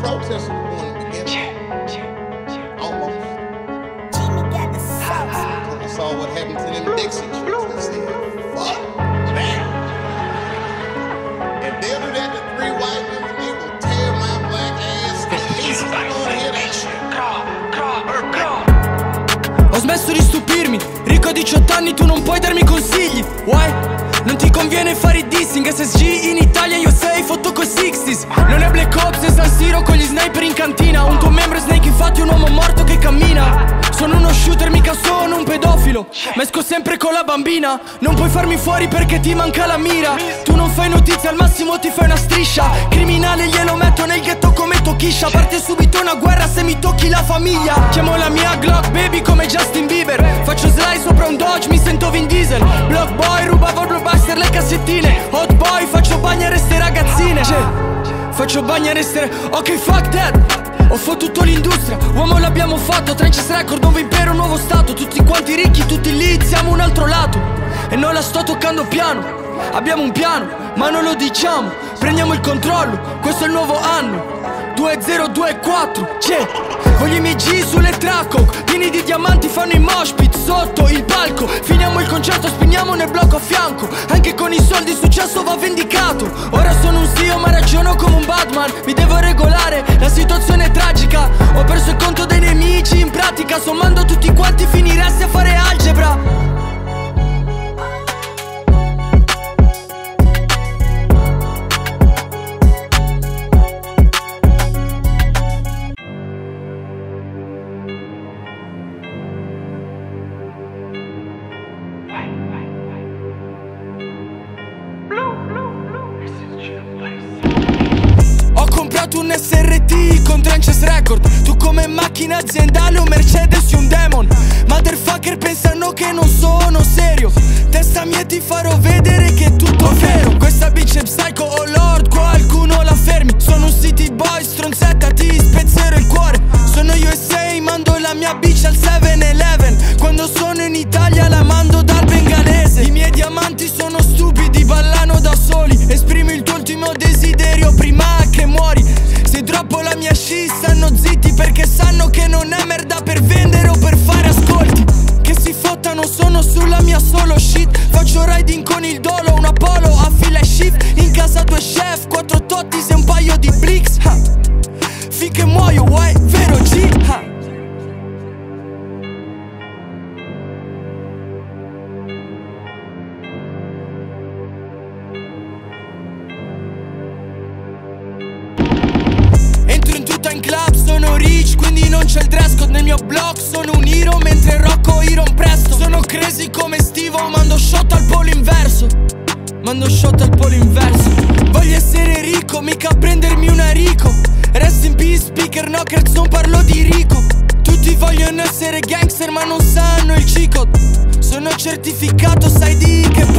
protesters were going to begin. Almost. I saw what happened to them Dixie chicks and said, fuck that. If they'll do that to 3 white women, they will tear my black ass to pieces. I wanna hear that shit. Ho smesso di stupirmi, ricco a 18 anni, tu non puoi darmi consigli. Why? Non ti conviene fare i dissing. SSG in Italia, USA, foto coi 60s. Non è Black Ops e San Siro con gli sniper in cantina. Un tuo membro è Snake, infatti un uomo morto che cammina. Sono uno shooter, mica sono un pedofilo, ma esco sempre con la bambina. Non puoi farmi fuori perché ti manca la mira. Tu non fai notizie, al massimo ti fai una striscia. Criminale glielo metto nel ghetto come Tokisha. Parte subito una guerra se mi tocchi la famiglia. Chiamo la mia Glock baby come Justin Bieber. Faccio slide sopra un Dodge, mi sento Vin Diesel. Block boy, rubavo Blockbuster le cassettine. Hot boy, faccio bagnare ste ragazzine. Faccio bagnare ste... Ok, fuck that. Ho fottuto l'industria, uomo l'abbiamo fatto. Trenches Record, nuovo impero, nuovo stato. Tutti quanti ricchi, tutti lì, siamo un altro lato. E non la sto toccando piano. Abbiamo un piano, ma non lo diciamo. Prendiamo il controllo, questo è il nuovo anno 2024, c'è. Voglio i miei G sulle track, pieni di diamanti fanno i mosh pit sotto il palco. Finiamo il concerto, spiniamo nel blocco a fianco. Anche con i soldi il successo va vendicato. Ora sono un CEO ma ragiono come un Batman. Mi devo regolare, la situazione è tragica. Ho perso il conto dei nemici in pratica. Sommando tutti quanti finiresti a fare algebra. Un SRT con Trenches Record. Tu come macchina aziendale un Mercedes e un Demon. Motherfucker pensano che non sono serio. Testa mia ti farò vedere che è tutto vero. Questa bitch è psycho, oh lord, qualcuno la fermi. Sono un city boy, stronzetta, ti spezzerò il cuore. Sono USA, mando la mia bitch al 7-Eleven. Quando sono in Italia la mando dal bengalese. I miei diamanti sono stupidi, ballano da soli. Esprimi il tuo ultimo desiderio prima che muori. Se droppo la mia sci stanno zitti perché sanno che non è merda per vendere o per fare ascolti. Che si fottano, sono sulla mia solo shit. Faccio riding con il dolo, un Apollo a fila shift. In casa 2 chef, 4 tottis e un paio di bricks. Finché muoio, why, vero G? In club sono rich, quindi non c'è il dress code. Nel mio blog sono un hero, mentre rocco Iron presto. Sono crazy come Steve, mando shot al polo inverso. Mando shot al polo inverso. Voglio essere ricco, mica prendermi una Rico. Rest in peace, speaker knockers, non parlo di Rico. Tutti vogliono essere gangster ma non sanno il G-code. Sono certificato, sai di che